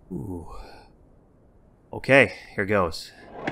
Ooh. Okay, here goes.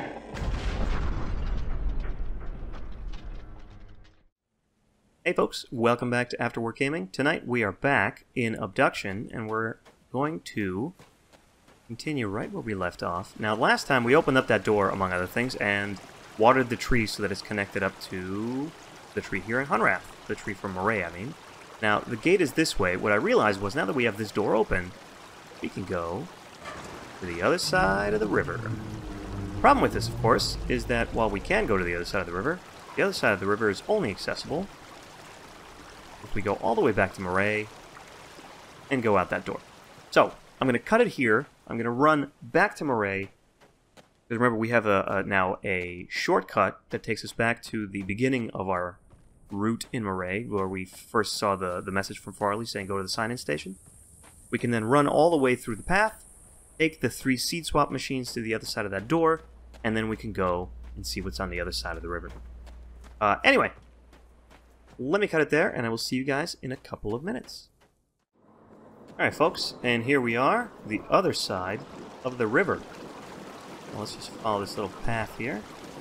Hey folks, welcome back to After Work Gaming. Tonight we are back in Obduction, and we're going to continue right where we left off. Now, last time we opened up that door, among other things, and watered the tree so that it's connected up to the tree here in Hunrath. The tree from Moray, I mean. Now, the gate is this way. What I realized was, now that we have this door open, we can go to the other side of the river. The problem with this, of course, is that while we can go to the other side of the river is only accessible if we go all the way back to Moray and go out that door. So, I'm going to cut it here. I'm going to run back to Moray. Because remember, we have now a shortcut that takes us back to the beginning of our route in Moray, where we first saw the message from Farley saying go to the sign-in station. We can then run all the way through the path, take the 3 seed swap machines to the other side of that door, and then we can go and see what's on the other side of the river. Anyway, let me cut it there, and I will see you guys in a couple of minutes. Alright folks, and here we are, the other side of the river. Now, let's just follow this little path here.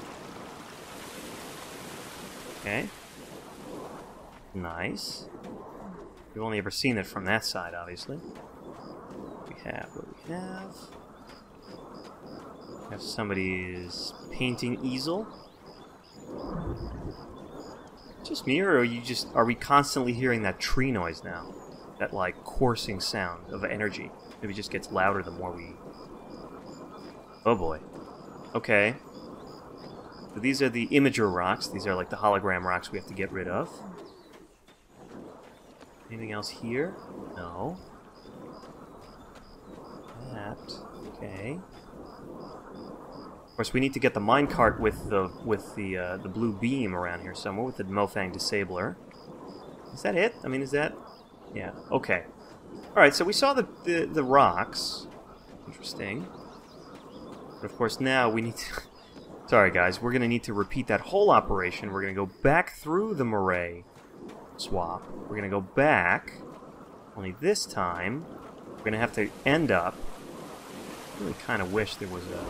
Okay. Nice. We've only ever seen it from that side, obviously. What we have. We have somebody's painting easel. Just me, or are we constantly hearing that tree noise now? That, like, coursing sound of energy. Maybe it just gets louder the more we... Oh boy. Okay. So these are the imager rocks. These are like the hologram rocks we have to get rid of. Anything else here? No. That. Okay. Of course, we need to get the minecart with the blue beam around here somewhere with the Mofang disabler. Is that it? I mean, is that... Yeah, okay. Alright, so we saw the rocks. Interesting. But of course now we need to... Sorry guys, we're going to need to repeat that whole operation. We're going to go back through the Moray swap. We're going to go back. Only this time, we're going to have to end up... I really kind of wish there was a...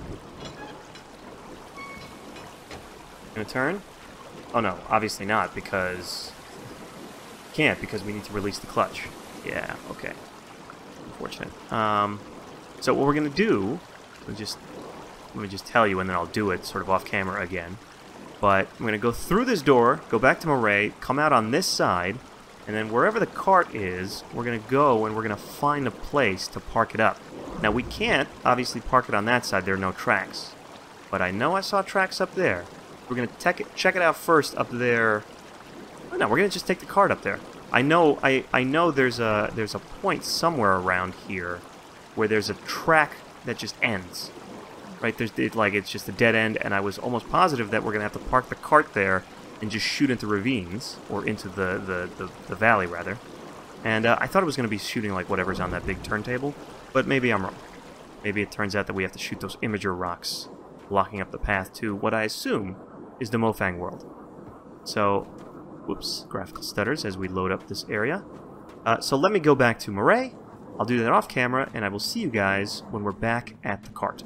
Gonna turn? Oh no, obviously not, because... Can't, because we need to release the clutch. Yeah, okay. Unfortunate. So what we're gonna do, let me just tell you, and then I'll do it sort of off camera again. But I'm gonna go through this door, go back to Moray, come out on this side, and then wherever the cart is, we're gonna go and we're gonna find a place to park it up. Now we can't obviously park it on that side, there are no tracks. But I know I saw tracks up there. We're gonna check it out first up there. Oh, no, we're gonna just take the cart up there. I know there's a point somewhere around here where there's a track that just ends. Right? It's just a dead end, and I was almost positive that we're gonna have to park the cart there and just shoot into ravines, or into the valley rather. And I thought it was gonna be shooting like whatever's on that big turntable, but maybe I'm wrong. Maybe it turns out that we have to shoot those imager rocks, blocking up the path to what I assume is the Mofang world. So, whoops, graphical stutters as we load up this area. So let me go back to Moray. I'll do that off camera, and I will see you guys when we're back at the cart.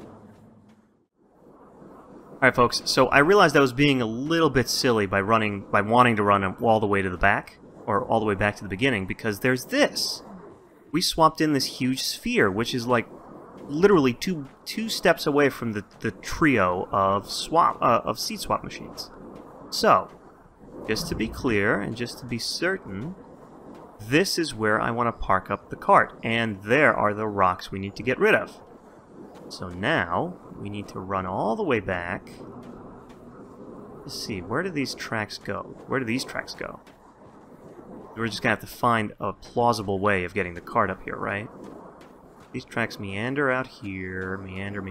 Alright folks, so I realized I was being a little bit silly by wanting to run all the way to the back, or all the way back to the beginning, because there's this. We swapped in this huge sphere, which is like literally two steps away from the trio of seed swap machines. So, just to be clear and just to be certain, this is where I want to park up the cart, and there are the rocks we need to get rid of. So now we need to run all the way back. Let's see, where do these tracks go? Where do these tracks go? We're just gonna have to find a plausible way of getting the cart up here, right? These tracks meander out here, meander.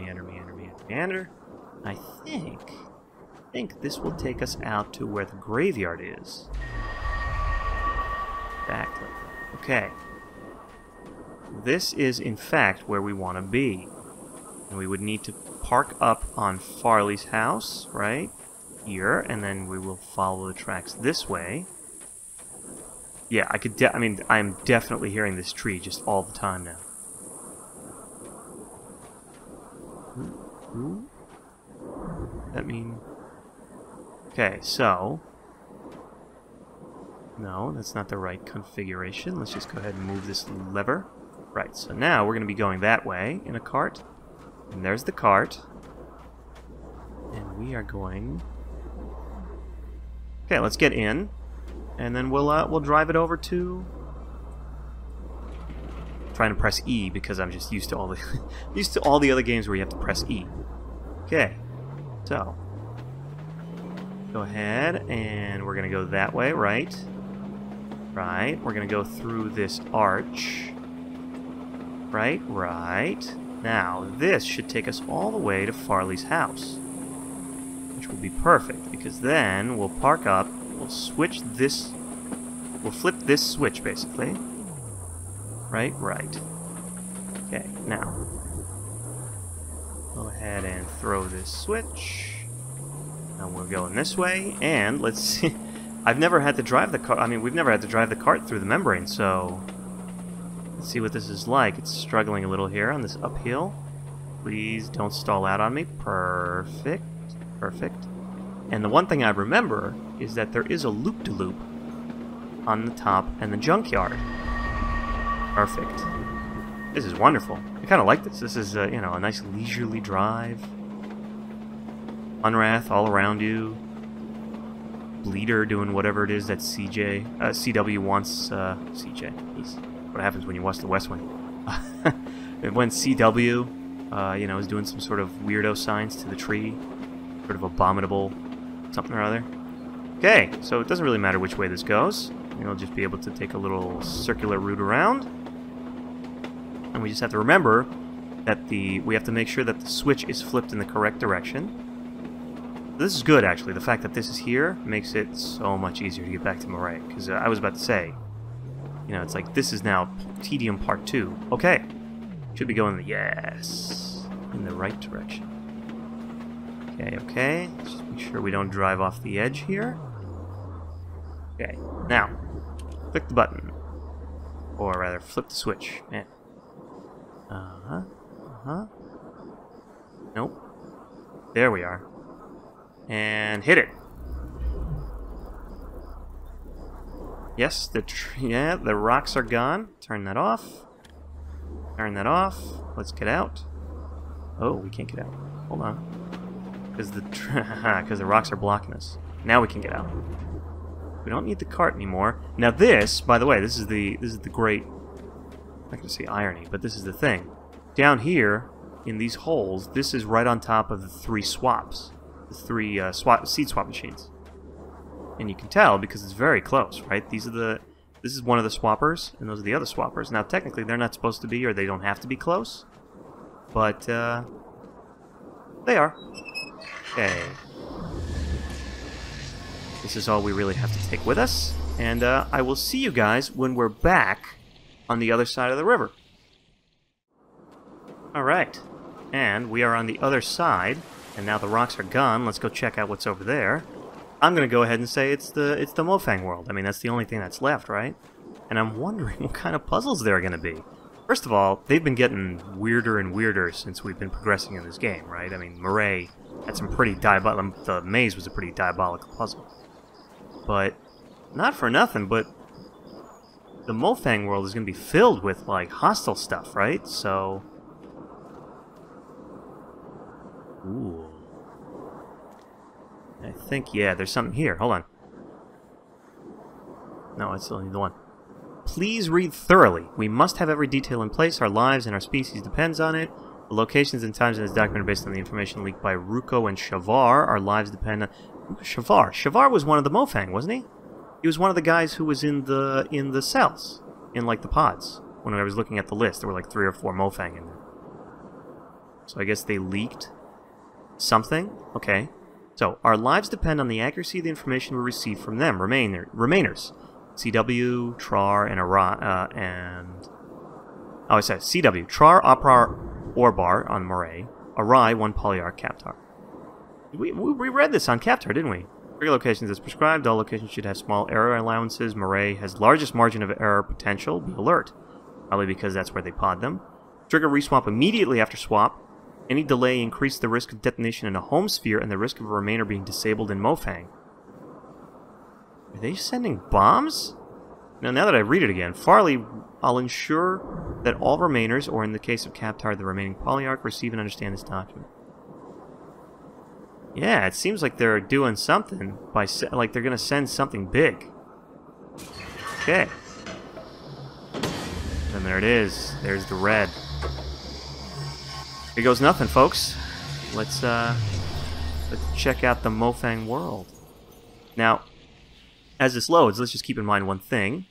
I think this will take us out to where the graveyard is. Exactly. Okay. This is, in fact, where we want to be. And we would need to park up on Farley's house, right? Here, and then we will follow the tracks this way. Yeah, I mean, I'm definitely hearing this tree just all the time now. 2. That mean... Okay, so... No, that's not the right configuration. Let's just go ahead and move this lever. Right, so now we're going to be going that way in a cart. And there's the cart. And we are going... Okay, let's get in. And then we'll drive it over to... I'm trying to press E because I'm just used to all the other games where you have to press E. Okay, so go ahead and we're gonna go that way, right? Right. We're gonna go through this arch. Right, right. Now this should take us all the way to Farley's house, which will be perfect because then we'll park up. We'll switch this. We'll flip this switch basically. Right, right. Okay, now go ahead and throw this switch. Now we're going this way, and let's see. I've never had to drive the cart. I mean, we've never had to drive the cart through the membrane, so let's see what this is like. It's struggling a little here on this uphill. Please don't stall out on me. Perfect, perfect. And the one thing I remember is that there is a loop-de-loop on the top and the junkyard. Perfect. This is wonderful. I kind of like this. This is, you know, a nice leisurely drive. Unwrath all around you. Bleeder doing whatever it is that CW wants. CJ. Jeez. What happens when you watch The West Wing? When CW, you know, is doing some sort of weirdo signs to the tree. Sort of abominable something or other. Okay, so it doesn't really matter which way this goes. You'll just be able to take a little circular route around. And we just have to remember that we have to make sure that the switch is flipped in the correct direction. This is good, actually. The fact that this is here makes it so much easier to get back to Moray. Because I was about to say, you know, it's like this is now Tedium Part 2. Okay. Should be going yes, in the right direction. Okay, okay. Just make sure we don't drive off the edge here. Okay, now, click the button. Or rather, flip the switch. Man. Uh-huh. Uh-huh. Nope. There we are. And hit it. Yes, the rocks are gone. Turn that off. Turn that off. Let's get out. Oh, we can't get out. Hold on. Because the rocks are blocking us. Now we can get out. We don't need the cart anymore. Now this, by the way, this is the great, I'm not going to say irony, but this is the thing. Down here, in these holes, this is right on top of the 3 swaps. The 3 seed swap machines. And you can tell because it's very close, right? This is one of the swappers, and those are the other swappers. Now, technically, they're not supposed to be, or they don't have to be close. But, they are. Okay. This is all we really have to take with us. And I will see you guys when we're back on the other side of the river. Alright. And we are on the other side. And now the rocks are gone. Let's go check out what's over there. I'm going to go ahead and say it's the Mofang world. I mean, that's the only thing that's left, right? And I'm wondering what kind of puzzles there are going to be. First of all, they've been getting weirder and weirder since we've been progressing in this game, right? I mean, Murray had some pretty diabolical... The maze was a pretty diabolical puzzle. But, not for nothing, but the Mofang world is going to be filled with, like, hostile stuff, right? So... Ooh. I think, yeah, there's something here. Hold on. No, it's only the one. Please read thoroughly. We must have every detail in place. Our lives and our species depends on it. The locations and times in this document are based on the information leaked by Ruko and Shavar. Our lives depend on... Shavar. Shavar was one of the Mofang, wasn't he? He was one of the guys who was in the cells. In, like, the pods. When I was looking at the list, there were, like, 3 or 4 Mofang in there. So I guess they leaked something? Okay. So, our lives depend on the accuracy of the information we receive from them, Remainers. CW, Trar, and oh, I said CW, Trar, Oprar, Orbar on Moray, Arai, 1 Polyarch, Captar. We read this on Captar, didn't we? Trigger locations as prescribed. All locations should have small error allowances. Moray has largest margin of error potential. Be alert. Probably because that's where they pod them. Trigger reswap immediately after swap. Any delay increased the risk of detonation in a home sphere and the risk of a remainder being disabled in Mofang. Are they sending bombs? Now that I read it again, Farley, I'll ensure that all remainers, or in the case of Captar, the remaining Polyarch, receive and understand this document. Yeah, it seems like they're doing something by like they're gonna send something big. Okay. And there it is. There's the red. Here goes nothing, folks. Let's check out the Mofang world. Now, as this loads, let's just keep in mind one thing.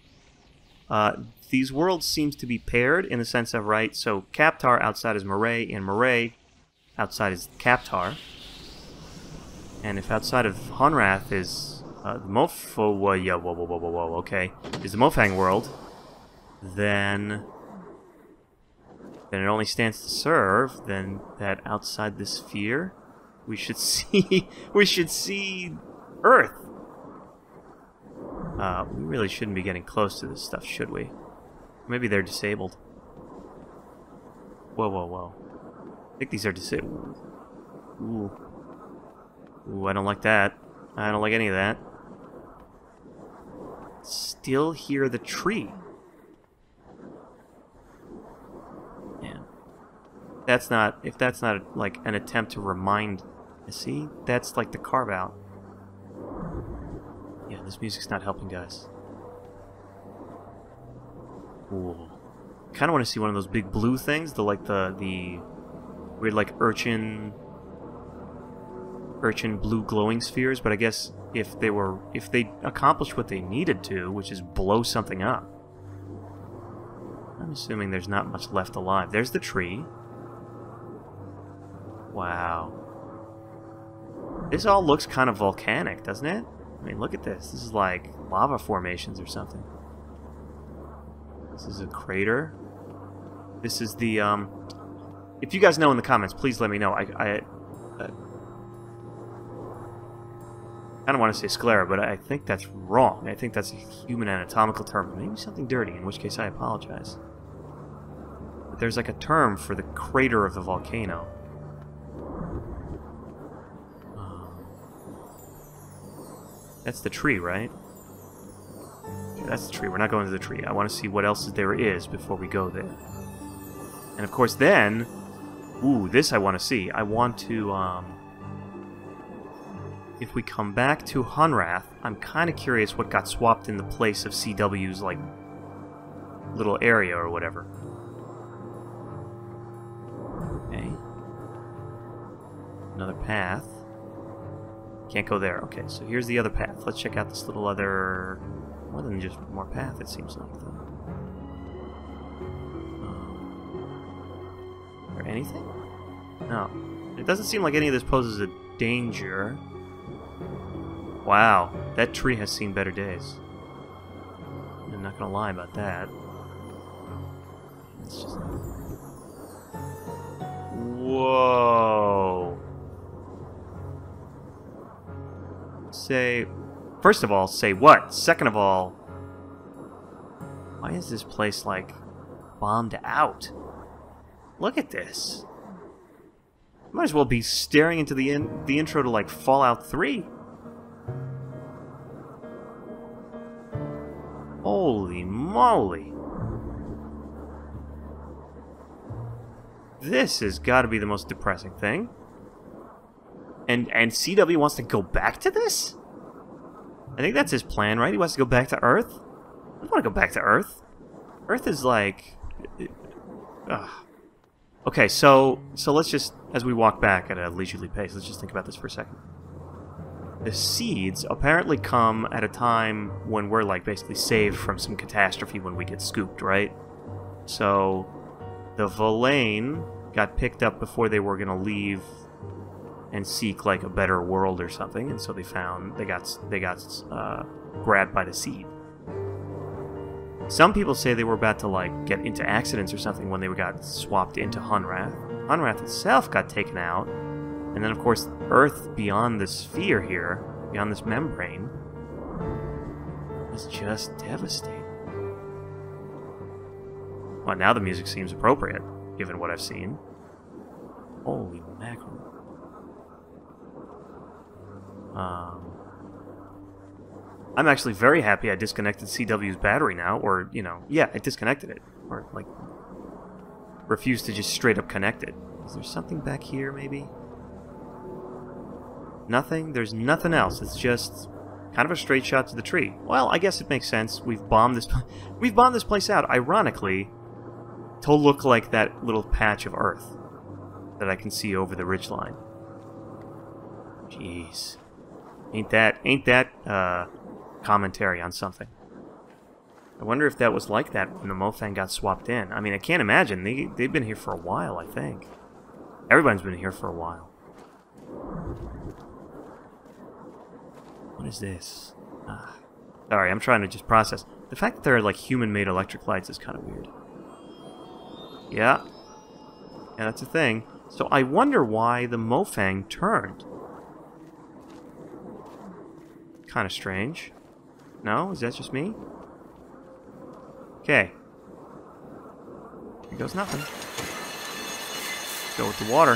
These worlds seems to be paired in the sense of, right, so Captar outside is Murray, and Murray outside is Captar. And if outside of Honrath is okay, is the Mofang world, then it only stands to serve then that outside this sphere we should see Earth. We really shouldn't be getting close to this stuff, should we? Maybe they're disabled. Whoa. I think these are disabled. Ooh, I don't like that. I don't like any of that. Still hear the tree. Man. If that's not like an attempt to remind... See? That's like the carve-out. Yeah, this music's not helping, guys. Ooh. Kind of want to see one of those big blue things, the weird like urchin blue glowing spheres, but I guess if they accomplished what they needed to, which is blow something up. I'm assuming there's not much left alive. There's the tree. Wow. This all looks kind of volcanic, doesn't it? I mean, look at this. This is like lava formations or something. This is a crater. This is the, if you guys know in the comments, please let me know. I don't want to say sclera, but I think that's wrong. I think that's a human anatomical term. Maybe something dirty, in which case I apologize. But there's like a term for the crater of the volcano. That's the tree, right? Yeah, that's the tree. We're not going to the tree. I want to see what else there is before we go there. And of course then... Ooh, this I want to see. I want to, if we come back to Honrath, I'm kind of curious what got swapped in the place of CW's, like, little area or whatever. Okay. Another path. Can't go there. Okay, so here's the other path. Let's check out this little other... More than just more path, it seems like, though. Is there anything? No. It doesn't seem like any of this poses a danger. Wow, that tree has seen better days. I'm not gonna lie about that. It's just... Whoa! Say... First of all, say what? Second of all... Why is this place, like, bombed out? Look at this. Might as well be staring into the intro to, like, Fallout 3. Holy moly. This has got to be the most depressing thing. And CW wants to go back to this? I think that's his plan, right? He wants to go back to Earth? I don't want to go back to Earth. Earth is like... Ugh. Okay, so let's just, as we walk back at a leisurely pace, let's just think about this for a second. The seeds apparently come at a time when we're, like, basically saved from some catastrophe when we get scooped, right? So, the Verlaine got picked up before they were going to leave and seek, like, a better world or something, and so they got grabbed by the seed. Some people say they were about to, like, get into accidents or something when they got swapped into Honrath. Honrath itself got taken out, and then, of course, Earth beyond the sphere here, beyond this membrane, is just devastating. Well, now the music seems appropriate, given what I've seen. Holy mackerel. I'm actually very happy I disconnected CW's battery now, or, you know, yeah, I disconnected it. Or, like, refused to just straight up connect it. Is there something back here, maybe? Nothing? There's nothing else. It's just kind of a straight shot to the tree. Well, I guess it makes sense. We've bombed this place out, ironically, to look like that little patch of Earth that I can see over the ridgeline. Jeez. Ain't that commentary on something. I wonder if that was like that when the Mofang got swapped in. I mean, I can't imagine. They've been here for a while, I think. Everybody's been here for a while. What is this? Sorry, I'm trying to just process. The fact that there are, like, human-made electric lights is kind of weird. Yeah. Yeah, that's a thing. So I wonder why the Mofang turned. Kind of strange. No? Is that just me? Okay. Here goes nothing. Go with the water.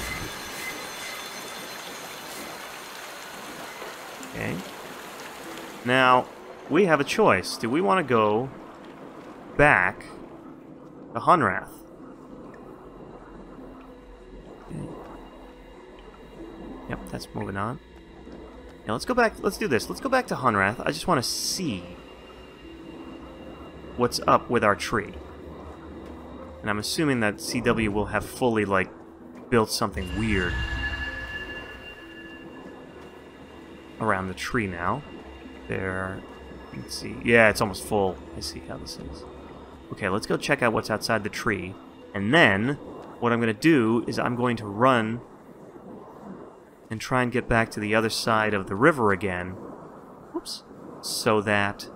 Okay. Now, we have a choice. Do we want to go back to Hunrath? Okay. Yep, that's moving on. Now, let's go back. Let's do this. Let's go back to Hunrath. I just want to see what's up with our tree. And I'm assuming that CW will have fully, like, built something weird around the tree now. There. Let's see. Yeah, it's almost full. I see how this is. Okay, let's go check out what's outside the tree. And then, what I'm going to do is I'm going to run and try and get back to the other side of the river again. Whoops. So that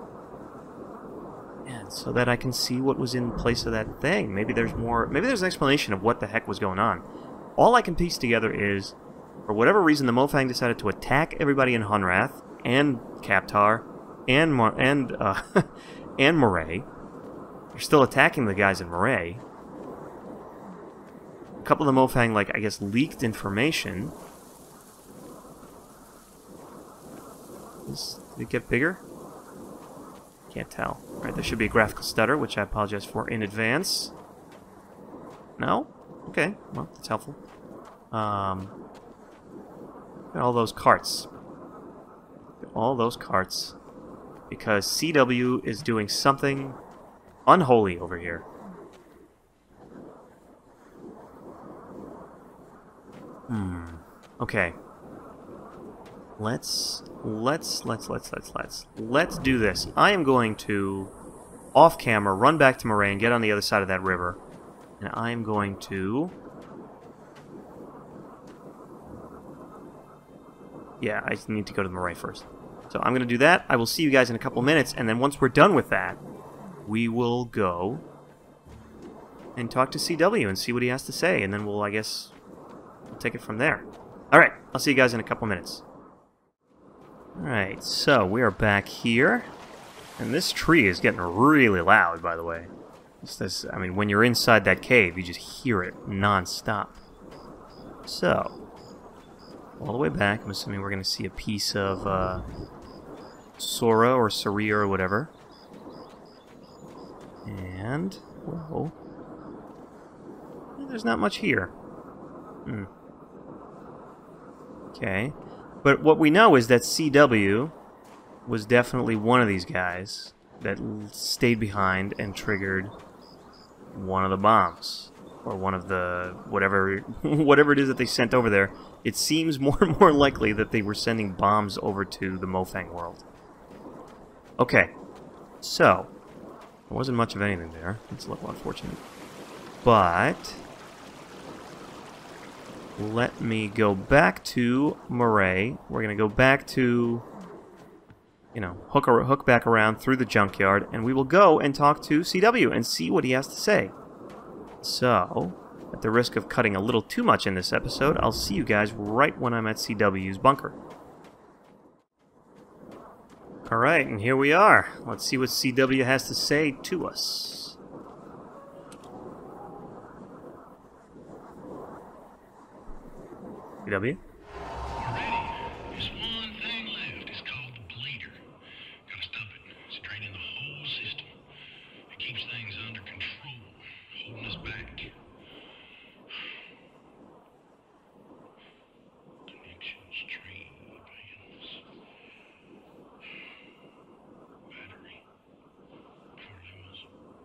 I can see what was in place of that thing. Maybe there's more. Maybe there's an explanation of what the heck was going on. All I can piece together is, for whatever reason, the Mofang decided to attack everybody in Hunrath and Kaptar and Moray. They're still attacking the guys in Moray. A couple of the Mofang, like, I guess, leaked information. Did it get bigger? Can't tell. Alright, there should be a graphical stutter, which I apologize for in advance. No? Okay, well, that's helpful. Got all those carts. Got all those carts. Because CW is doing something unholy over here. Okay. Let's do this. I am going to, off camera, run back to Moray and get on the other side of that river. And I am going to... Yeah, I need to go to the Moray first. So I'm going to do that. I will see you guys in a couple minutes, and then once we're done with that, we will go and talk to CW and see what he has to say, and then we'll, I guess, we'll take it from there. Alright, I'll see you guys in a couple minutes. Alright, so we are back here, and this tree is getting really loud, by the way. I mean, when you're inside that cave, you just hear it non-stop. So, all the way back, I'm assuming we're going to see a piece of Soria or Soria or whatever. And, whoa, there's not much here. Okay. But what we know is that CW was definitely one of these guys that stayed behind and triggered one of the bombs. Or one of the... whatever it is that they sent over there. It seems more and more likely that they were sending bombs over to the Mofang world. Okay. So, there wasn't much of anything there. It's a little unfortunate. But... let me go back to Moray. We're going to go back to, you know, hook back around through the junkyard, and we will go and talk to CW and see what he has to say. So, at the risk of cutting a little too much in this episode, I'll see you guys right when I'm at CW's bunker. Alright, and here we are. Let's see what CW has to say to us. CW? We're ready. There's one thing left. It's called the bleeder. Gotta stop it. It's draining the whole system. It keeps things under control, holding us back. Connections, tree, panels. Battery. Farley was.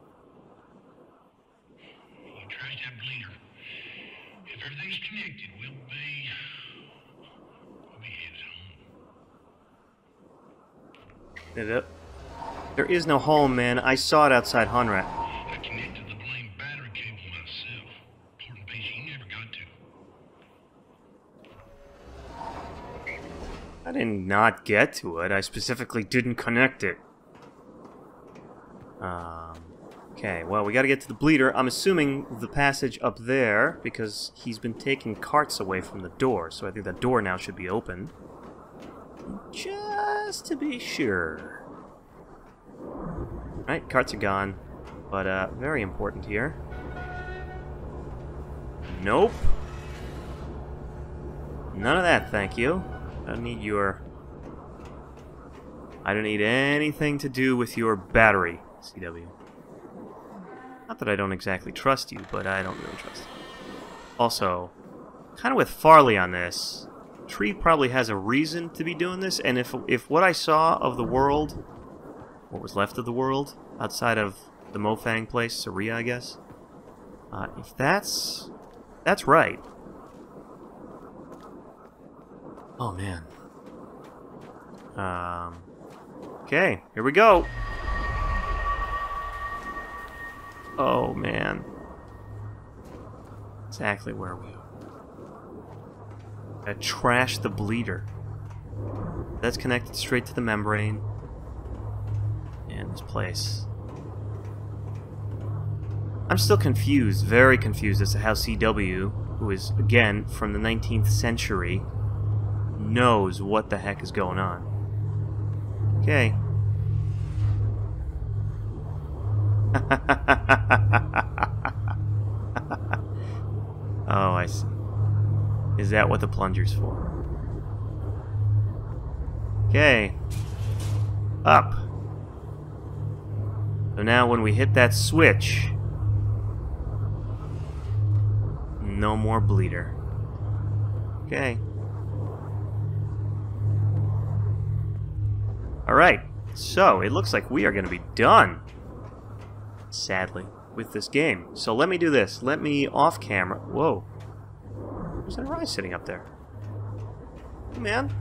You trace that bleeder. If everything's connected, we'll be headed home. There is no home, man. I saw it outside Hunrat. I connected the blame battery cable myself. Important piece you never got to. I did not get to it. I specifically didn't connect it. Okay, well, we gotta get to the bleeder. I'm assuming the passage up there, because he's been taking carts away from the door, so I think that door now should be open. Just to be sure. Right, carts are gone, but very important here. Nope. None of that, thank you. I don't need your... I don't need anything to do with your battery, CW. Not that I don't exactly trust you, but I don't really trust you. Also, kind of with Farley on this, Tree probably has a reason to be doing this, and if what I saw of the world, what was left of the world, outside of the Mofang place, Soria, I guess, if that's right. Oh, man. Okay, here we go. Oh, man. Exactly where we are. Trash the bleeder. That's connected straight to the membrane. And this place. I'm still confused, very confused as to how CW, who is, again, from the 19th century, knows what the heck is going on. Okay. Oh, I see. Is that what the plunger's for? Okay. Up. So now when we hit that switch, no more bleeder. Okay. Alright, so it looks like we are going to be done, sadly, with this game. So let me do this. Let me off camera. Whoa. Who's that Rai sitting up there? Hey, man.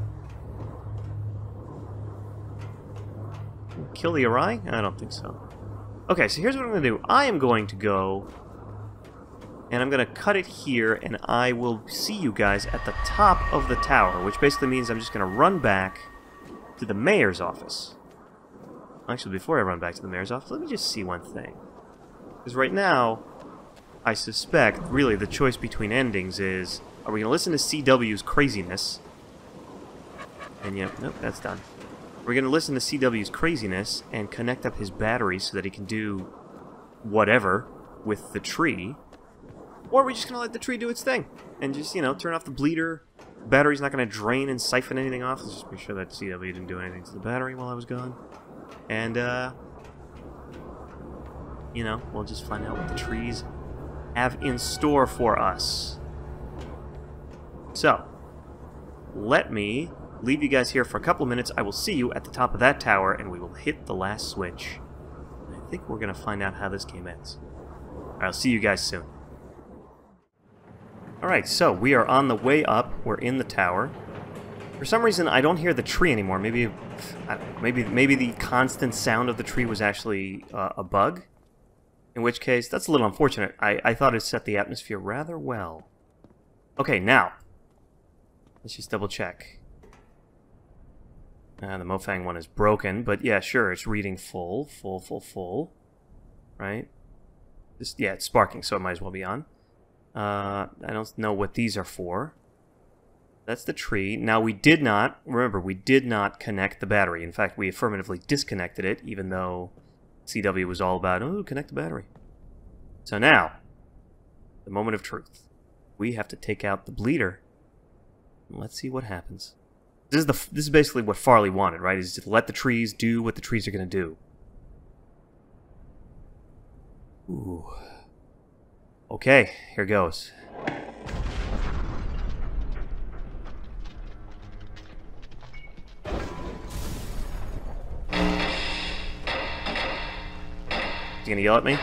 Kill the Arai? I don't think so. Okay, so here's what I'm going to do. I am going to go, and I'm going to cut it here, and I will see you guys at the top of the tower, which basically means I'm just going to run back to the mayor's office. Actually, before I run back to the mayor's office, let me just see one thing. Because right now, I suspect, really, the choice between endings is, are we going to listen to CW's craziness? And yeah, nope, that's done. We're going to listen to CW's craziness and connect up his battery so that he can do whatever with the tree. Or are we just going to let the tree do its thing? And just, you know, turn off the bleeder. The battery's not going to drain and siphon anything off. Let's just make sure that CW didn't do anything to the battery while I was gone. And, you know, we'll just find out what the trees have in store for us. So, let me leave you guys here for a couple of minutes. I will see you at the top of that tower, and we will hit the last switch. I think we're going to find out how this game ends. I'll see you guys soon. Alright, so we are on the way up. We're in the tower. For some reason, I don't hear the tree anymore. Maybe the constant sound of the tree was actually a bug. In which case, that's a little unfortunate. I thought it set the atmosphere rather well. Okay, now, let's just double check. The Mofang one is broken, but yeah, sure, it's reading full. Right? Yeah, it's sparking, so it might as well be on. I don't know what these are for. That's the tree. Now, we did not, remember, we did not connect the battery. In fact, we affirmatively disconnected it, even though CW was all about, oh, connect the battery. So now, the moment of truth. We have to take out the bleeder. Let's see what happens. This is basically what Farley wanted, right? Is to let the trees do what the trees are going to do. Ooh. Okay, here goes. Is he gonna yell at me?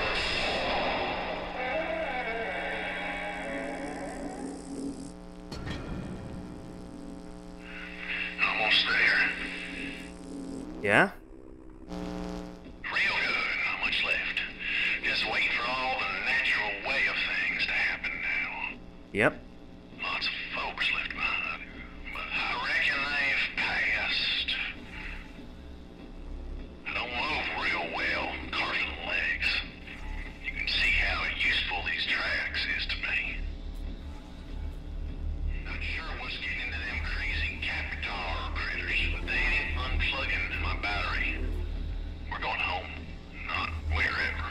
Almost there. Yeah? Real good. Not much left. Just waiting for all the natural way of things to happen now. Yep. Lots of folks left behind. But I reckon they've passed. I don't move real well, carving legs. You can see how useful these tracks is to me. Not sure what's getting into them crazy Capitar critters, but they ain't unplugging my battery. We're going home, not wherever.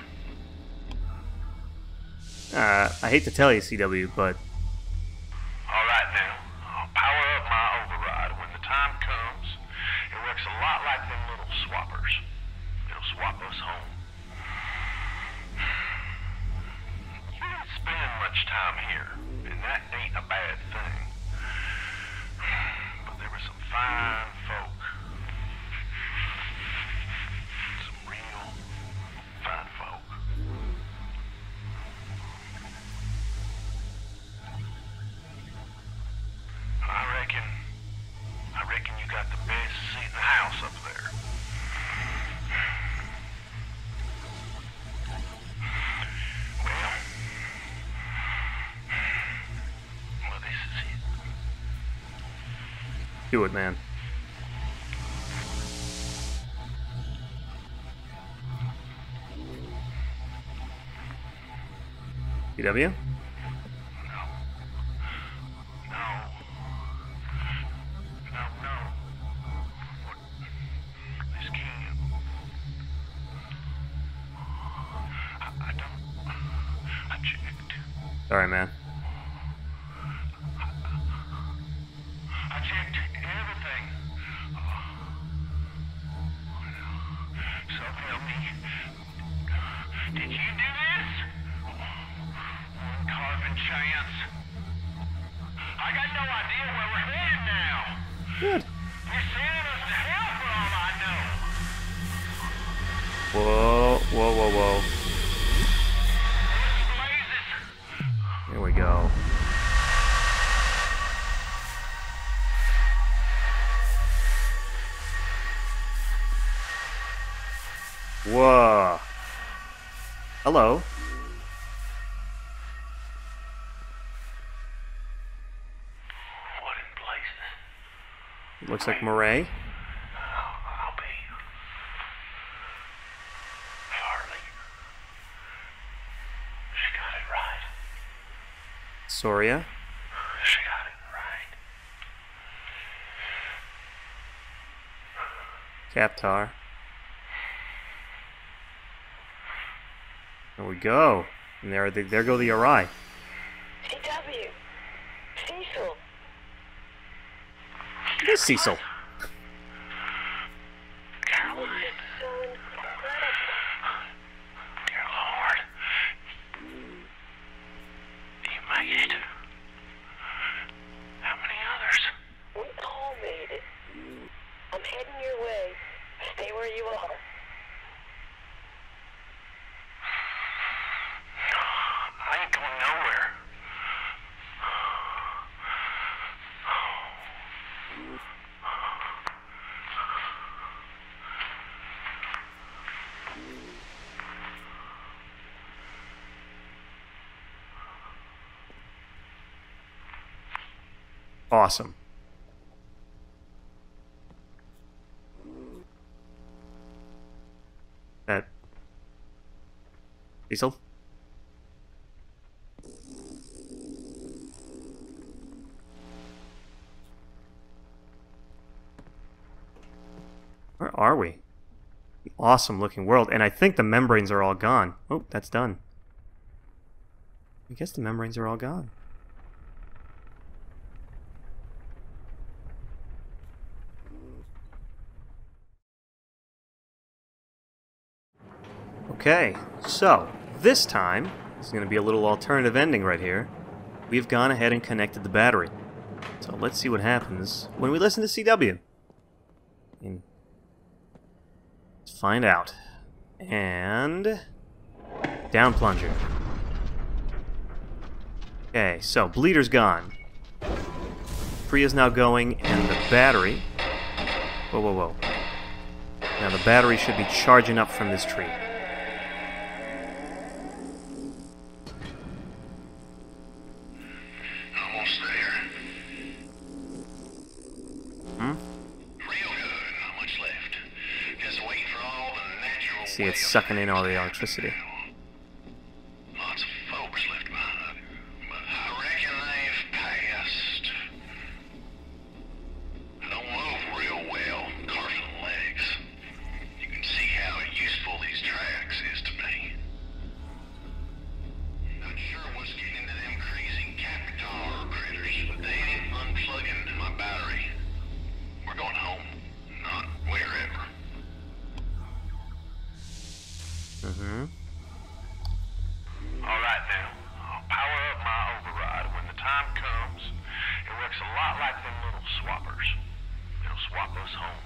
I hate to tell you, CW, but All right now, I'll power up my override. When the time comes, it works a lot like them little swappers. It'll swap us home. You don't spend much time here, and that ain't a bad thing. But there were some fine folk. Some real fine folk. I reckon you got the best seat in the house up there. Well, this is it. do it, man. CW? Sorry, man. I checked everything. So help me. Did you do this? One carving chance. I got no idea where we're headed now. Good. You're sending us to hell for all I know. Whoa, whoa, whoa, whoa. Here we go. Whoa. Hello. What in places? Looks like Murray. I'll be Farley. She got it right. Soria. She got it right. Captar. There we go. And there go the Arai. CW. Cecil. It is Cecil. Caroline. So incredible. Dear Lord. You made it. How many others? We all made it. I'm heading your way. Stay where you are. I ain't going nowhere. Awesome. That Cecil? Where are we? Awesome looking world, and I think the membranes are all gone. Oh, that's done. I guess the membranes are all gone. Okay, so this time, this is going to be a little alternative ending right here. We've gone ahead and connected the battery. So let's see what happens when we listen to CW. And let's find out. And down plunger. Okay, so bleeder's gone. Priya's now going, and the battery... Whoa, whoa, whoa. Now the battery should be charging up from this tree. Almost there. Real good. Not much left. Just waiting for all the natural. See, it's sucking in all the electricity. Lots of folks left behind, but I reckon they've passed. I don't move real well, carving legs. You can see how useful these tracks is to me. Not sure what's getting into them crazy Capitar critters, but they ain't unplugging my battery. We're going home, not wherever. Mm-hmm. All right now, I'll power up my override. When the time comes, it works a lot like them little swappers. It'll swap us home.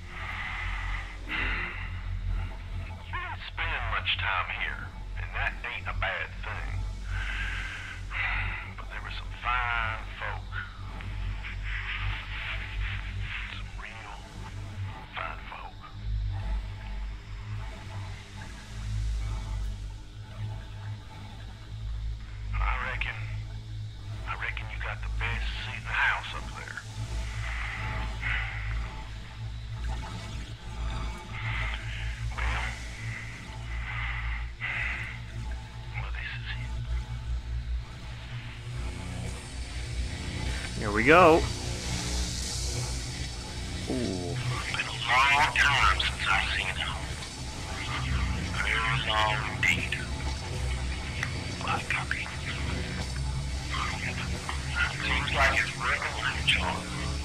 You didn't spend much time here, and that ain't a bad thing. But there were some fine folk. Some real fine folk. I reckon you got the best seat in the house up there. Well, this is it. Here we go. Ooh. It's been a long time since I've seen home. Very long indeed. Black puppy. Seems like it's written like a charm.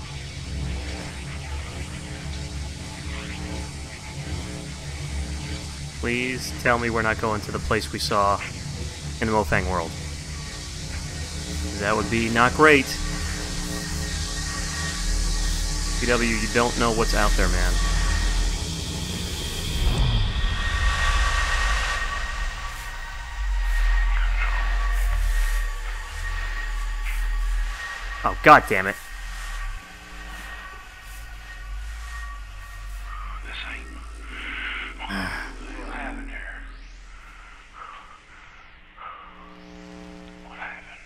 Please tell me we're not going to the place we saw in the Mofang world. That would be not great. CW, you don't know what's out there, man. Oh, god damn it. This ain't. What the hell happened here? What happened?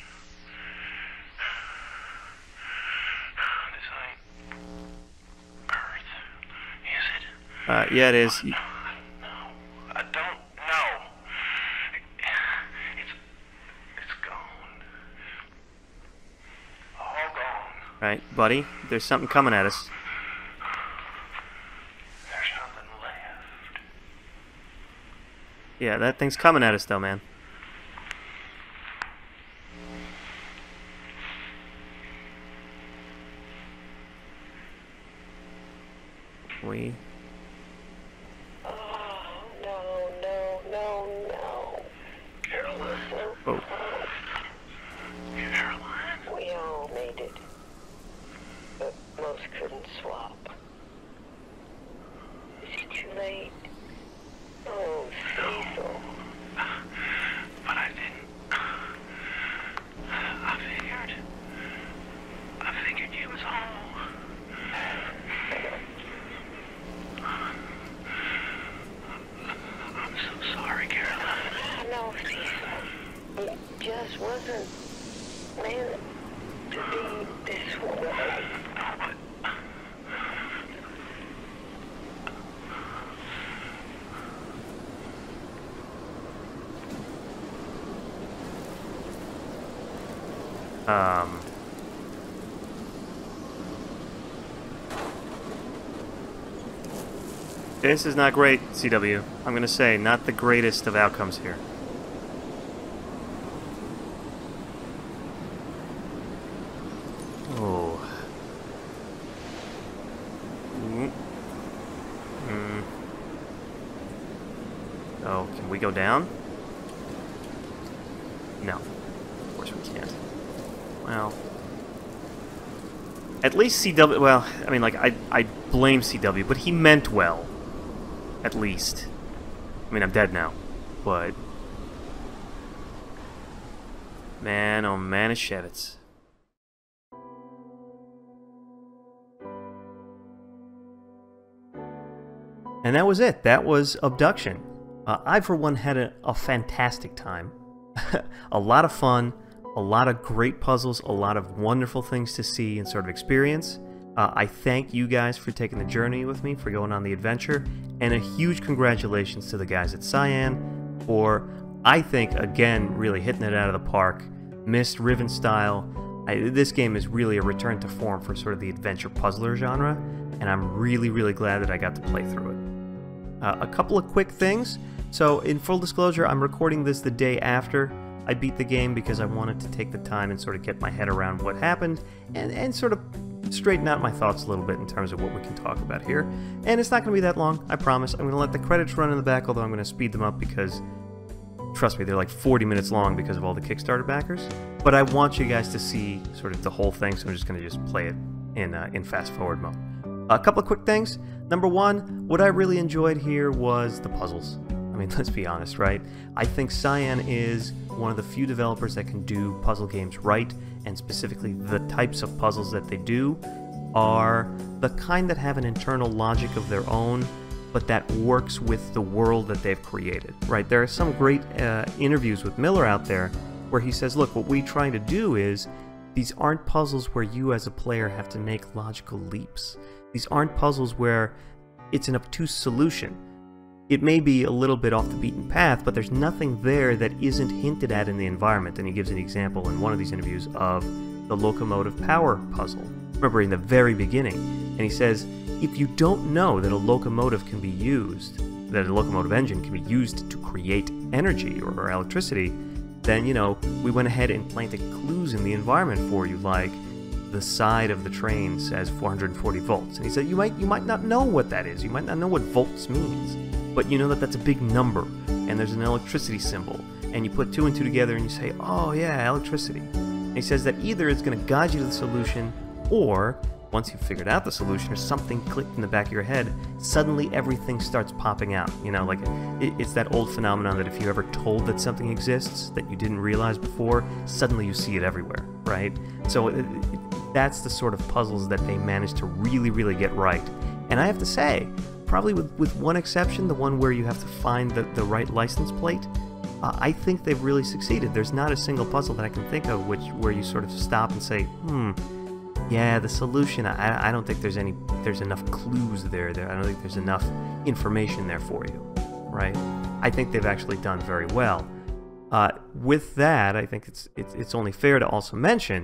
This ain't Earth, is it? Yeah, it is. No, I don't know. It's gone. All gone. Right, buddy, there's something coming at us. There's nothing left. Yeah, that thing's coming at us, though, man. We... Oh, no, no, no, no. Caroline. So Oh. Caroline. we all made it. But most couldn't swap. Is it too late? Oh, Cecil. But I didn't. I figured you was home. I'm so sorry, Caroline. I know, Cecil. It just wasn't meant to be this way. But This is not great, CW. I'm gonna say, not the greatest of outcomes here. Oh. Oh, come we go down? No. Of course we can't. Well... At least CW... Well, I mean, like, I blame CW, but he meant well. At least. I mean, I'm dead now. But... Man, oh man, Shevitz. And that was it. That was Obduction. I, for one, had a fantastic time. A lot of fun, a lot of great puzzles, a lot of wonderful things to see and sort of experience. I thank you guys for taking the journey with me, for going on the adventure, and a huge congratulations to the guys at Cyan for, I think, again, really hitting it out of the park. Myst, Riven style. This game is really a return to form for sort of the adventure puzzler genre, and I'm really, really glad that I got to play through it. A couple of quick things. So, in full disclosure, I'm recording this the day after I beat the game because I wanted to take the time and sort of get my head around what happened and sort of straighten out my thoughts a little bit in terms of what we can talk about here. And it's not going to be that long, I promise. I'm going to let the credits run in the back, although I'm going to speed them up because, trust me, they're like 40 minutes long because of all the Kickstarter backers. But I want you guys to see sort of the whole thing, so I'm just going to play it in fast-forward mode. A couple of quick things. Number one, what I really enjoyed here was the puzzles. I mean, let's be honest, right? I think Cyan is one of the few developers that can do puzzle games right, and specifically the types of puzzles that they do are the kind that have an internal logic of their own, but that works with the world that they've created, right? There are some great interviews with Miller out there where he says, look, what we're trying to do is, these aren't puzzles where you as a player have to make logical leaps. These aren't puzzles where it's an obtuse solution. It may be a little bit off the beaten path, but there's nothing there that isn't hinted at in the environment. And he gives an example in one of these interviews of the locomotive power puzzle. Remember, in the very beginning. And he says, if you don't know that a locomotive can be used, that a locomotive engine can be used to create energy or electricity, then, you know, we went ahead and planted clues in the environment for you, like the side of the train says 440 volts. And he said, you might not know what that is. You might not know what volts means. But you know that that's a big number, and there's an electricity symbol. And you put two and two together and you say, oh yeah, electricity. And he says that either it's going to guide you to the solution, or once you've figured out the solution or something clicked in the back of your head, suddenly everything starts popping out. You know, like it's that old phenomenon that if you're ever told that something exists that you didn't realize before, suddenly you see it everywhere, right? So that's the sort of puzzles that they managed to really, really get right. And I have to say, probably with one exception, the one where you have to find the right license plate, I think they've really succeeded. There's not a single puzzle that I can think of where you sort of stop and say, yeah, the solution, I don't think there's enough clues there. I don't think there's enough information there for you, right? I think they've actually done very well. With that, I think it's only fair to also mention,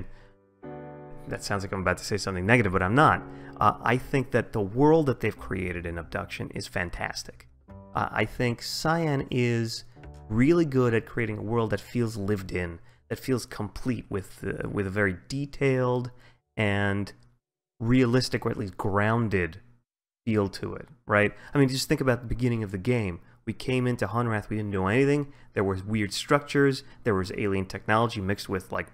that sounds like I'm about to say something negative, but I'm not. I think that the world that they've created in Obduction is fantastic. I think Cyan is really good at creating a world that feels lived in, that feels complete with a very detailed and realistic, or at least grounded feel to it, right? I mean, just think about the beginning of the game. We came into Hunrath, we didn't know anything. There was weird structures, there was alien technology mixed with like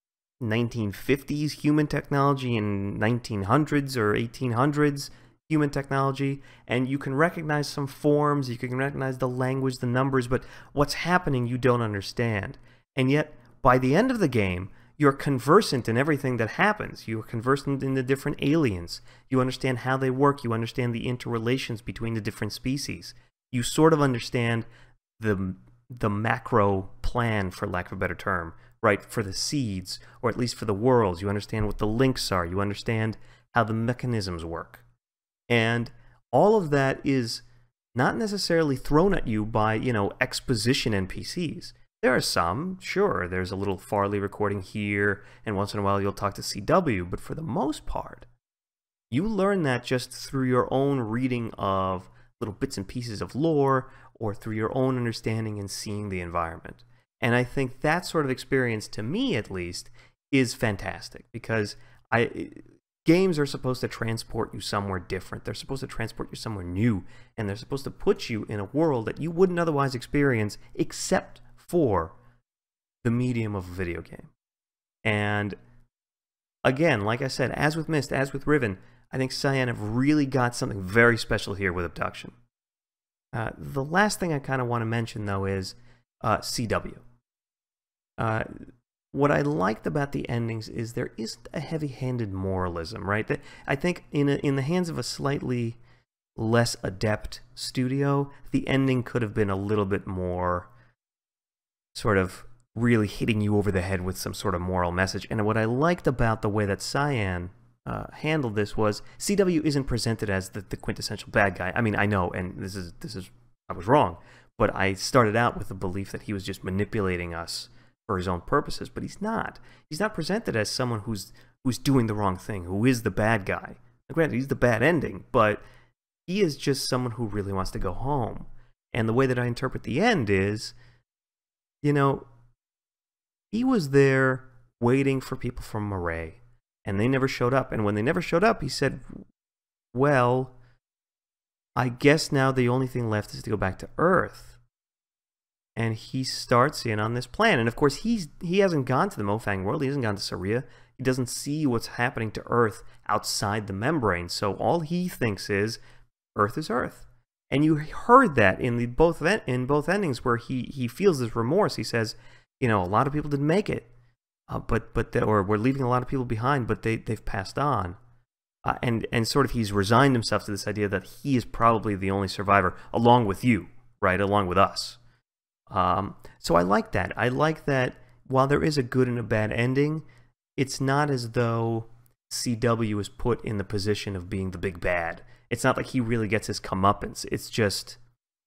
1950s human technology and 1900s or 1800s human technology, and you can recognize some forms, you can recognize the language, the numbers, but what's happening you don't understand. And yet, by the end of the game, you're conversant in everything that happens. You're conversant in the different aliens. You understand how they work. You understand the interrelations between the different species. You sort of understand the macro plan, for lack of a better term, right, for the seeds, or at least for the worlds. You understand what the links are. You understand how the mechanisms work. And all of that is not necessarily thrown at you by, you know, exposition NPCs. There are some, sure, there's a little Farley recording here, and once in a while you'll talk to CW, but for the most part, you learn that just through your own reading of little bits and pieces of lore, or through your own understanding and seeing the environment. And I think that sort of experience, to me at least, is fantastic, because games are supposed to transport you somewhere different. They're supposed to transport you somewhere new, and they're supposed to put you in a world that you wouldn't otherwise experience except for the medium of a video game. And again, like I said, as with Myst, as with Riven, I think Cyan have really got something very special here with Obduction. The last thing I kind of want to mention, though, is CW. What I liked about the endings is there isn't a heavy-handed moralism, right? I think in the hands of a slightly less adept studio, the ending could have been a little bit more sort of really hitting you over the head with some sort of moral message. And what I liked about the way that Cyan handled this was CW isn't presented as the quintessential bad guy. I mean, I know, and this is I was wrong, but I started out with the belief that he was just manipulating us for his own purposes, but he's not. He's not presented as someone who's doing the wrong thing, who is the bad guy. Now, granted, he's the bad ending, but he is just someone who really wants to go home. And the way that I interpret the end is, you know, he was there waiting for people from Murray, and they never showed up. And when they never showed up, he said, well, I guess now the only thing left is to go back to Earth. And he starts in on this plan. And of course, he hasn't gone to the Mofang world. He hasn't gone to Soria. He doesn't see what's happening to Earth outside the membrane. So all he thinks is, Earth is Earth. And you heard that in both endings where he feels this remorse. He says, you know, a lot of people didn't make it, or we're leaving a lot of people behind, but they've passed on. And sort of he's resigned himself to this idea that he is probably the only survivor, along with you, right? Along with us. So I like that. I like that while there is a good and a bad ending, it's not as though CW is put in the position of being the big bad. It's not like he really gets his comeuppance. It's just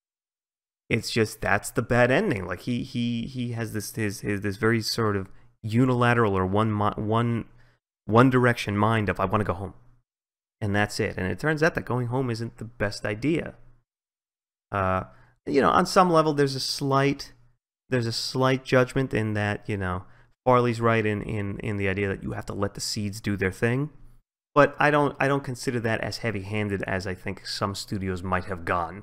that's the bad ending. Like he has this very sort of unilateral or one direction mind of I want to go home, and that's it. And it turns out that going home isn't the best idea. You know, on some level, there's a slight judgment in that, you know, Farley's right in the idea that you have to let the seeds do their thing, but I don't consider that as heavy-handed as I think some studios might have gone.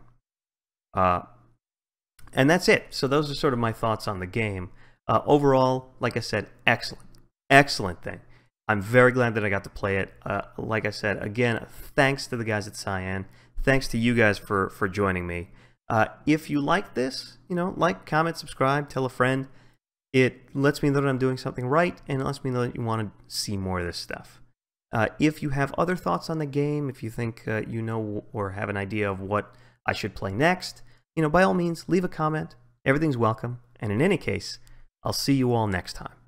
And that's it. So those are sort of my thoughts on the game. Overall, like I said, excellent thing. I'm very glad that I got to play it. Like I said, again, thanks to the guys at Cyan. Thanks to you guys for joining me. If you like this, you know, like, comment, subscribe, tell a friend. It lets me know that I'm doing something right, and it lets me know that you want to see more of this stuff. If you have other thoughts on the game, if you think you know or have an idea of what I should play next, you know, by all means, leave a comment. Everything's welcome. And in any case, I'll see you all next time.